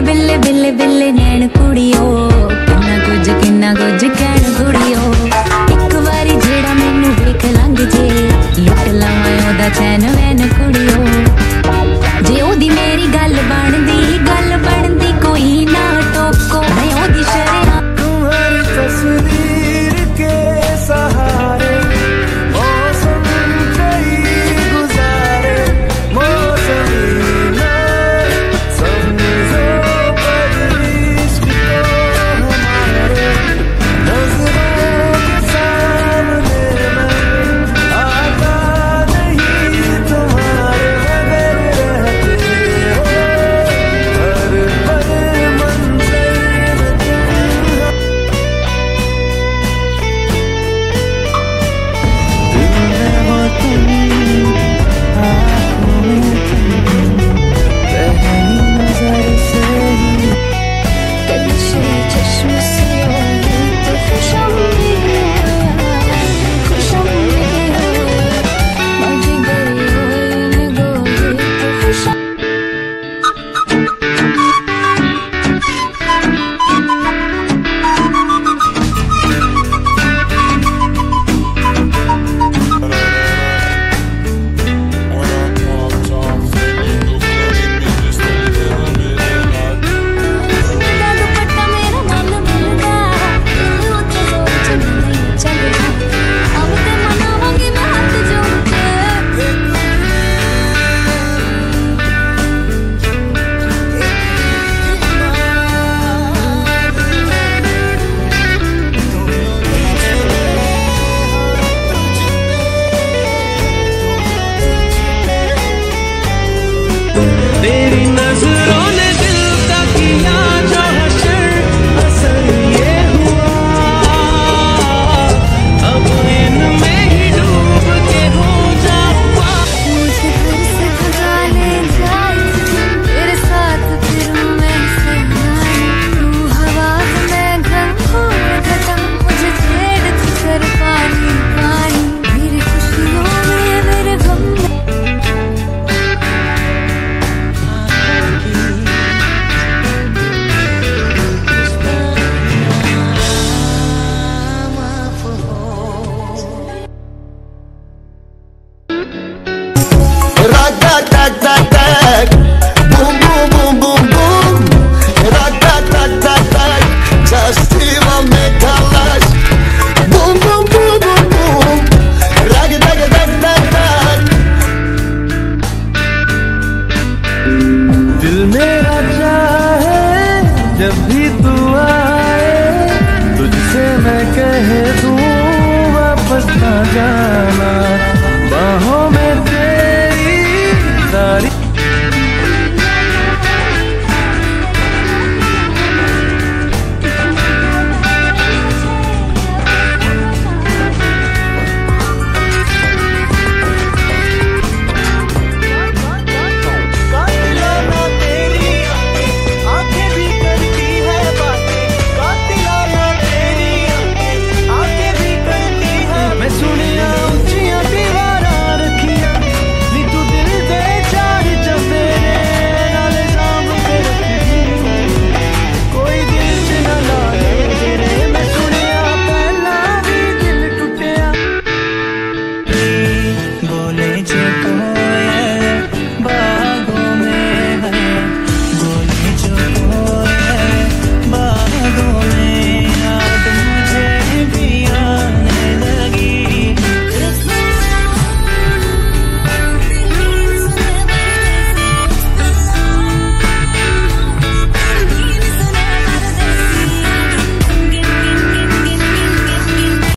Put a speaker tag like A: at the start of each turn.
A: बिल्ले बिल्ले बिल्ले नैन कुड़ियो किन्ना कुछ कहण कुड़ियो एक बारी जेड़ा मैनू वेख लंघ जे लुट लवां ओदा चैन वैन कुड़ियो जे ओदी मेरी गल बनदी कोई ना टोको मैं ओदी शर्या
B: तुम्हारी तस्वीर के सहारे मौसम कई गुजारे मौसम ना समझो पर इश्क को हमारे नजरों के सामने मैं आता नहीं तुम्हारे मगर रहते हो हर पल मंजर में तुम आँखों में तुम पहली नजर से ही
A: कच्चे चश्म से होगी तो खुशम मुझे गई गोरी तो खुशम
B: तेरी नजरों ने दिल का किया जो असर ये हुआ अब इनमें ही डूब के हो जाऊंगा
A: मुझे फिर से भगा ले जाए तेरे साथ फिर मैं सहना तू हवा में घंघों घटा मुझे छेड़ तू कर पानी मेरी खुशियों में मेरे गम में
C: Rock, rock, rock, rock, rock. Boom, boom, boom, boom, boom. Rock, rock, rock, rock, rock. Just even make a lash. Boom, boom, boom, boom, boom. Rock, rock, rock, rock, rock.
B: दिल मेरा चाहे जब भी तू आए तुझसे मैं कह दूं वापस ना जा